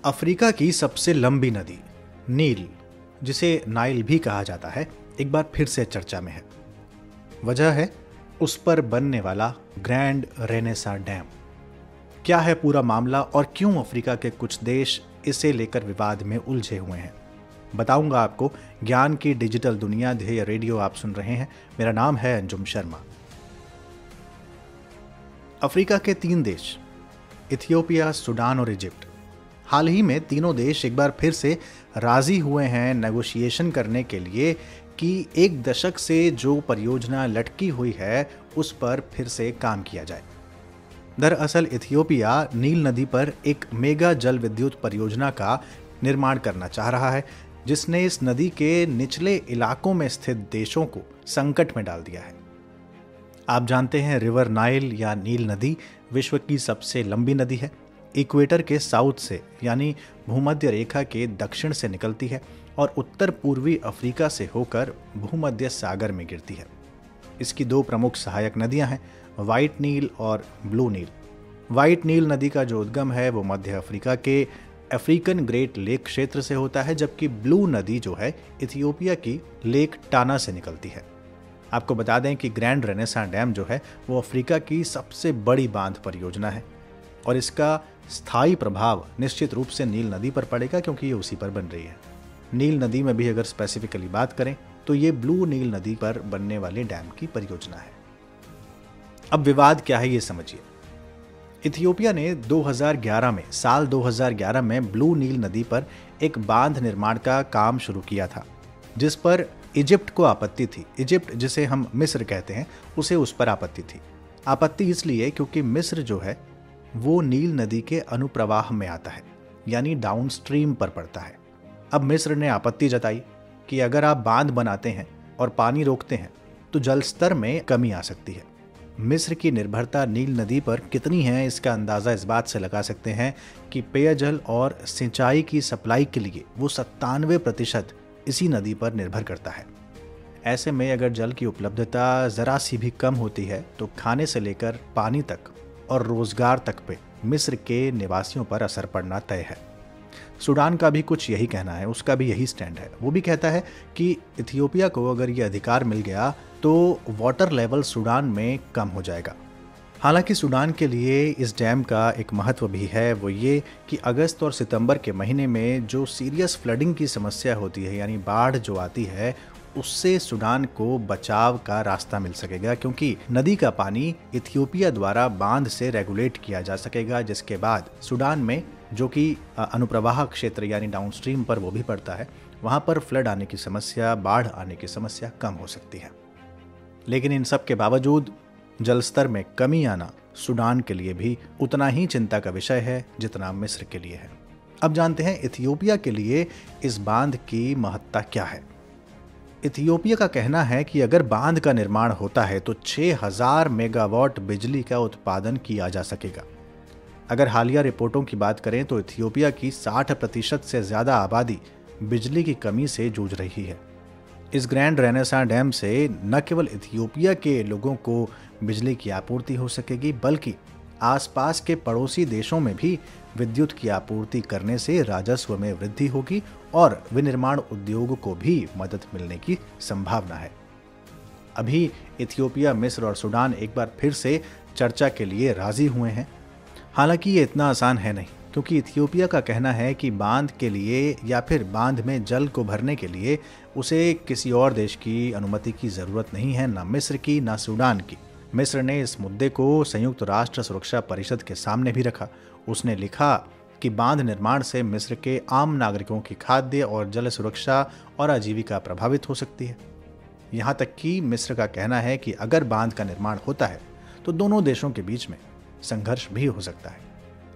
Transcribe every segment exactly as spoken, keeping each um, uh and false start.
Africa की सबसे लंबी नदी नील, जिसे नाइल भी कहा जाता है, एक बार फिर से चर्चा में है। वजह है उस पर बनने वाला ग्रैंड रेनेसा डैम। क्या है पूरा मामला और क्यों अफ्रीका के कुछ देश इसे लेकर विवाद में उलझे हुए हैं, बताऊंगा आपको। ज्ञान की डिजिटल दुनिया ध्येय रेडियो आप सुन रहे हैं। मेरा नाम है अंजुम शर्मा। अफ्रीका के तीन देश इथियोपिया, सूडान और इजिप्ट, हाल ही में तीनों देश एक बार फिर से राजी हुए हैं नेगोशिएशन करने के लिए कि एक दशक से जो परियोजना लटकी हुई है उस पर फिर से काम किया जाए। दरअसल इथियोपिया नील नदी पर एक मेगा जल विद्युत परियोजना का निर्माण करना चाह रहा है, जिसने इस नदी के निचले इलाकों में स्थित देशों को संकट में डाल दिया है। आप जानते हैं रिवर नाइल या नील नदी विश्व की सबसे लंबी नदी है। इक्वेटर के साउथ से यानी भूमध्य रेखा के दक्षिण से निकलती है और उत्तर पूर्वी अफ्रीका से होकर भूमध्य सागर में गिरती है। इसकी दो प्रमुख सहायक नदियां हैं, व्हाइट नील और ब्लू नील। व्हाइट नील नदी का जो उद्गम है वो मध्य अफ्रीका के अफ्रीकन ग्रेट लेक क्षेत्र से होता है, जबकि ब्लू नदी जो है इथियोपिया की लेक टाना से निकलती है। आपको बता दें कि ग्रैंड रेनेसा डैम जो है वो अफ्रीका की सबसे बड़ी बांध परियोजना है और इसका स्थायी प्रभाव निश्चित रूप से नील नदी पर पड़ेगा, क्योंकि ये उसी पर बन रही है। नील नदी में भी अगर स्पेसिफिकली बात करें तो ये ब्लू नील नदी पर बनने वाले डैम की परियोजना है। अब विवाद क्या है ये समझिए। इथियोपिया ने दो हज़ार ग्यारह में साल दो हज़ार ग्यारह में ब्लू नील नदी पर एक बांध निर्माण का काम शुरू किया था, जिस पर इजिप्ट को आपत्ति थी। इजिप्ट, जिसे हम मिस्र कहते हैं, उसे उस पर आपत्ति थी। आपत्ति इसलिए क्योंकि मिस्र जो है वो नील नदी के अनुप्रवाह में आता है, यानी डाउनस्ट्रीम पर पड़ता है। अब मिस्र ने आपत्ति जताई कि अगर आप बांध बनाते हैं और पानी रोकते हैं तो जल स्तर में कमी आ सकती है। मिस्र की निर्भरता नील नदी पर कितनी है इसका अंदाज़ा इस बात से लगा सकते हैं कि पेयजल और सिंचाई की सप्लाई के लिए वो सत्तानवे प्रतिशत इसी नदी पर निर्भर करता है। ऐसे में अगर जल की उपलब्धता ज़रा सी भी कम होती है तो खाने से लेकर पानी तक और रोजगार तक पे मिस्र के निवासियों पर असर पड़ना तय है। सूडान का भी कुछ यही कहना है, उसका भी यही स्टैंड है। वो भी कहता है कि इथियोपिया को अगर ये अधिकार मिल गया तो वाटर लेवल सूडान में कम हो जाएगा। हालांकि सूडान के लिए इस डैम का एक महत्व भी है, वो ये कि अगस्त और सितंबर के महीने में जो सीरियस फ्लडिंग की समस्या होती है, यानी बाढ़ जो आती है, उससे सूडान को बचाव का रास्ता मिल सकेगा, क्योंकि नदी का पानी इथियोपिया द्वारा बांध से रेगुलेट किया जा सकेगा, जिसके बाद सूडान में जो कि अनुप्रवाह क्षेत्र यानी डाउनस्ट्रीम पर वो भी पड़ता है, वहाँ पर फ्लड आने की समस्या, बाढ़ आने की समस्या कम हो सकती है। लेकिन इन सब के बावजूद जल स्तर में कमी आना सूडान के लिए भी उतना ही चिंता का विषय है जितना मिस्र के लिए है। अब जानते हैं इथियोपिया के लिए इस बांध की महत्ता क्या है। इथियोपिया का कहना है कि अगर बांध का निर्माण होता है तो छह हज़ार मेगावाट बिजली का उत्पादन किया जा सकेगा। अगर हालिया रिपोर्टों की बात करें तो इथियोपिया की साठ प्रतिशत से ज़्यादा आबादी बिजली की कमी से जूझ रही है। इस ग्रैंड रेनेसा डैम से न केवल इथियोपिया के लोगों को बिजली की आपूर्ति हो सकेगी, बल्कि आसपास के पड़ोसी देशों में भी विद्युत की आपूर्ति करने से राजस्व में वृद्धि होगी और विनिर्माण उद्योग को भी मदद मिलने की संभावना है। अभी इथियोपिया, मिस्र और सूडान एक बार फिर से चर्चा के लिए राजी हुए हैं। हालांकि ये इतना आसान है नहीं, क्योंकि इथियोपिया का कहना है कि बांध के लिए या फिर बांध में जल को भरने के लिए उसे किसी और देश की अनुमति की ज़रूरत नहीं है, ना मिस्र की ना सूडान की। मिस्र ने इस मुद्दे को संयुक्त राष्ट्र सुरक्षा परिषद के सामने भी रखा। उसने लिखा कि बांध निर्माण से मिस्र के आम नागरिकों की खाद्य और जल सुरक्षा और आजीविका प्रभावित हो सकती है। यहाँ तक कि मिस्र का कहना है कि अगर बांध का निर्माण होता है तो दोनों देशों के बीच में संघर्ष भी हो सकता है।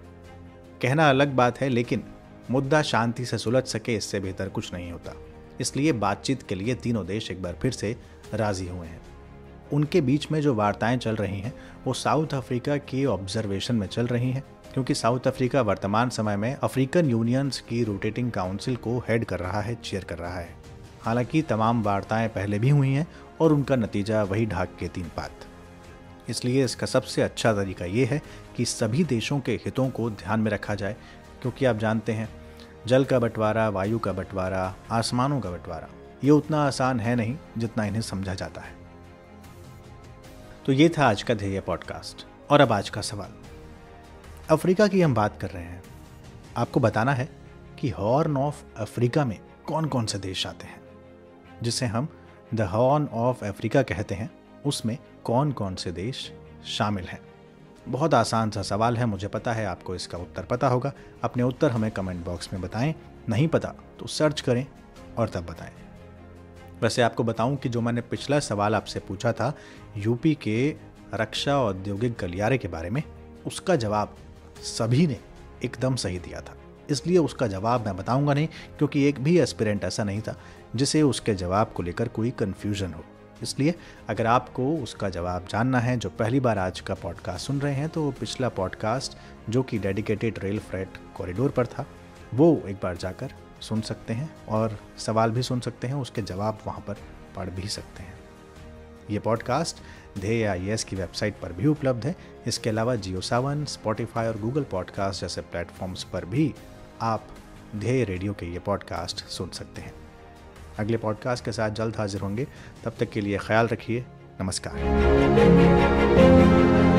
कहना अलग बात है, लेकिन मुद्दा शांति से सुलझ सके इससे बेहतर कुछ नहीं होता। इसलिए बातचीत के लिए तीनों देश एक बार फिर से राजी हुए हैं। उनके बीच में जो वार्ताएं चल रही हैं वो साउथ अफ्रीका के ऑब्जर्वेशन में चल रही हैं, क्योंकि साउथ अफ्रीका वर्तमान समय में अफ्रीकन यूनियंस की रोटेटिंग काउंसिल को हेड कर रहा है, चेयर कर रहा है। हालांकि तमाम वार्ताएं पहले भी हुई हैं और उनका नतीजा वही ढाक के तीन पात। इसलिए इसका सबसे अच्छा तरीका ये है कि सभी देशों के हितों को ध्यान में रखा जाए, क्योंकि आप जानते हैं जल का बंटवारा, वायु का बंटवारा, आसमानों का बंटवारा, ये उतना आसान है नहीं जितना इन्हें समझा जाता है। तो ये था आज का ध्येय पॉडकास्ट। और अब आज का सवाल। अफ्रीका की हम बात कर रहे हैं। आपको बताना है कि हॉर्न ऑफ अफ्रीका में कौन कौन से देश आते हैं, जिसे हम द हॉर्न ऑफ अफ्रीका कहते हैं, उसमें कौन कौन से देश शामिल हैं। बहुत आसान सा सवाल है, मुझे पता है आपको इसका उत्तर पता होगा। अपने उत्तर हमें कमेंट बॉक्स में बताएं, नहीं पता तो सर्च करें और तब बताएं। वैसे आपको बताऊं कि जो मैंने पिछला सवाल आपसे पूछा था यूपी के रक्षा औद्योगिक गलियारे के बारे में, उसका जवाब सभी ने एकदम सही दिया था। इसलिए उसका जवाब मैं बताऊंगा नहीं, क्योंकि एक भी एस्पिरेंट ऐसा नहीं था जिसे उसके जवाब को लेकर कोई कन्फ्यूजन हो। इसलिए अगर आपको उसका जवाब जानना है, जो पहली बार आज का पॉडकास्ट सुन रहे हैं, तो पिछला पॉडकास्ट जो कि डेडिकेटेड रेल फ्रेट कॉरिडोर पर था, वो एक बार जाकर सुन सकते हैं और सवाल भी सुन सकते हैं, उसके जवाब वहाँ पर पढ़ भी सकते हैं। ये पॉडकास्ट ध्येय आई ए एस की वेबसाइट पर भी उपलब्ध है। इसके अलावा जियो सावन, स्पॉटिफाई और गूगल पॉडकास्ट जैसे प्लेटफॉर्म्स पर भी आप ध्येय रेडियो के ये पॉडकास्ट सुन सकते हैं। अगले पॉडकास्ट के साथ जल्द हाजिर होंगे। तब तक के लिए ख्याल रखिए। नमस्कार।